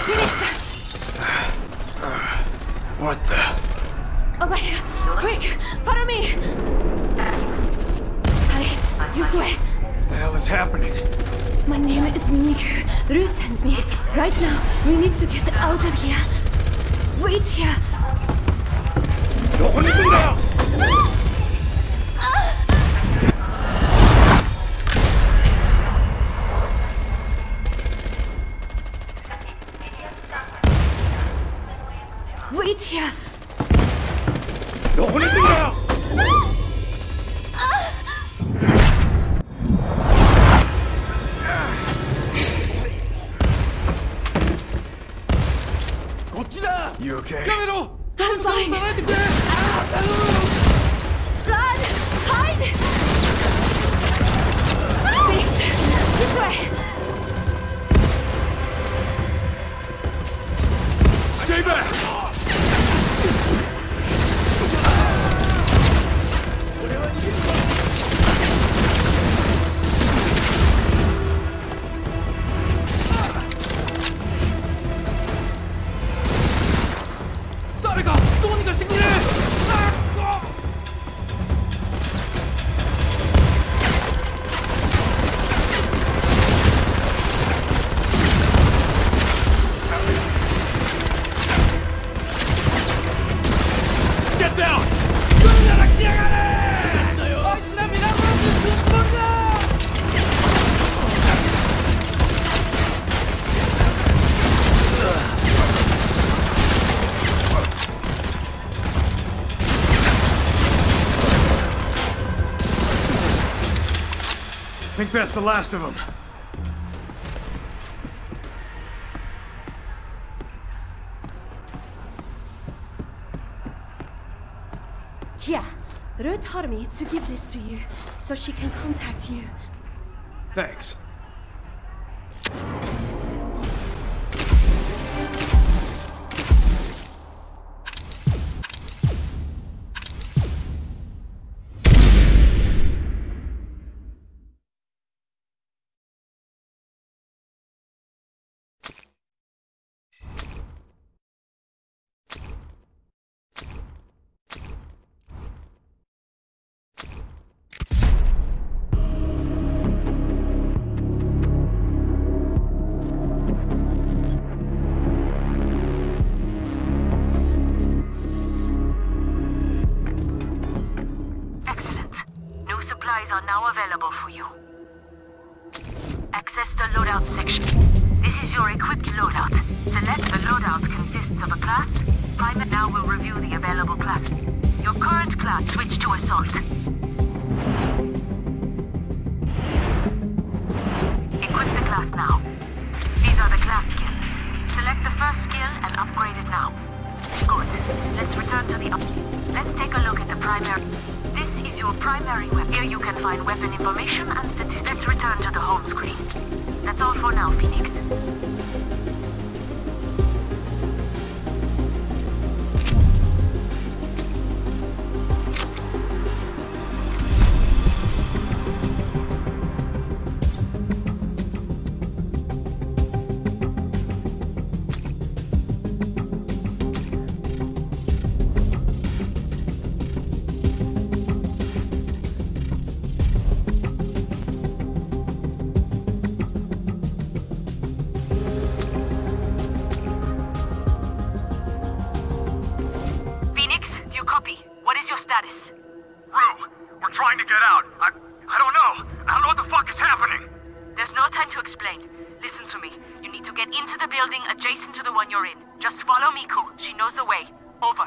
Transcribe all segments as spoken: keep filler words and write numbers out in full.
What the? Over here! Quick! Follow me! Hurry! This way! What the hell is happening? My name is Miku. Ruth sends me. Right now, we need to get out of here. Wait here! Don't do that! Wait here! Don't do that! You okay? I'm fine! Run! Hide! Phoenix! This way! Stay back! 誰かどうにかしてくれ！ Get down! 来るなら来やがれ！あいつら皆殺しするつもりだ！ I think that's the last of them. Here, Ruth told me to give this to you, so she can contact you. Thanks. Are now available for you. Access the loadout section. This is your equipped loadout. Select the loadout consists of a class. Private now will review the available class. Your current class, switch to Assault. Equip the class now. These are the class skills. Select the first skill and upgrade it now. Good. Let's return to the up. Let's take a look at the primary. This is your primary weapon. Here you can find weapon information and statistics. Let's return to the home screen. That's all for now, Phoenix. Adjacent to the one you're in. Just follow Miku. She knows the way. Over.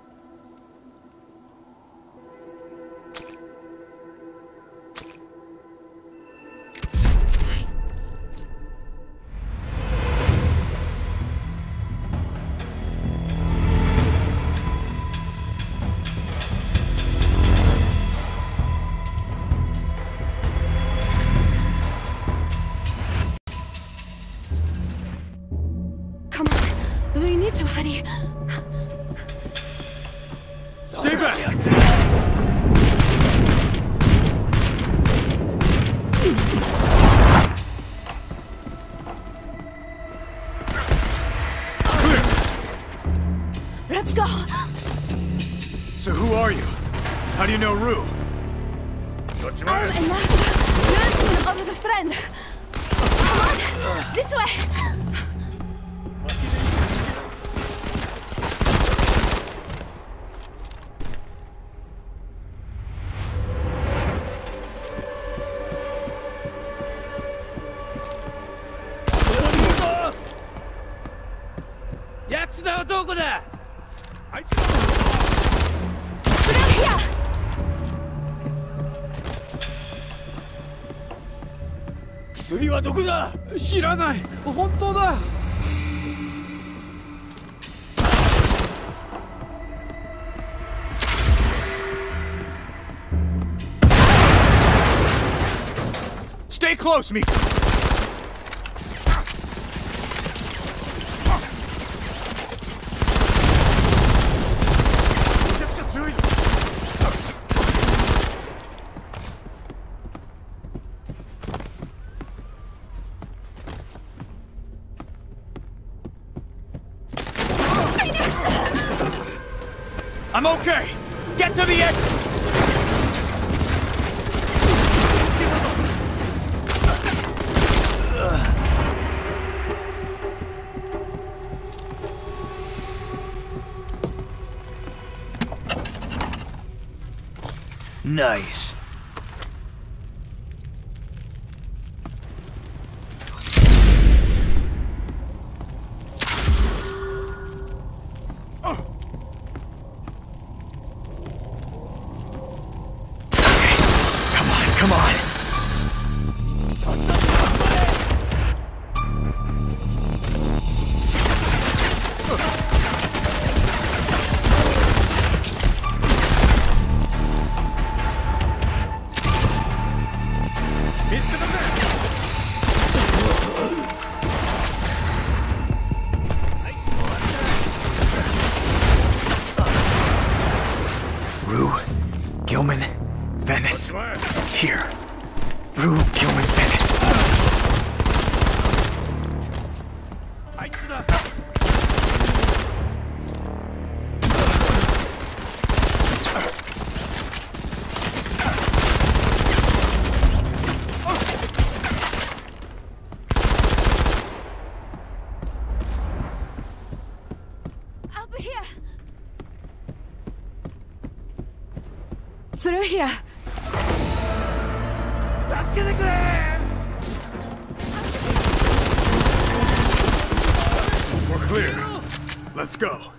Come on, we need to hurry. Stay back! Let's go. So who are you? How do you know Rue? I'm a master. You're an older friend. Come on, this way. Here. 薬はどこだ？知らない。本当だ。Stay close, Mika. めちゃくちゃ強いぞ。I'm okay. Get to the exit. Nice. Come on. Rue, Gilman, Venice. Here. Rue, Gilman, Venice. Up here. Through here. We're clear. Let's go.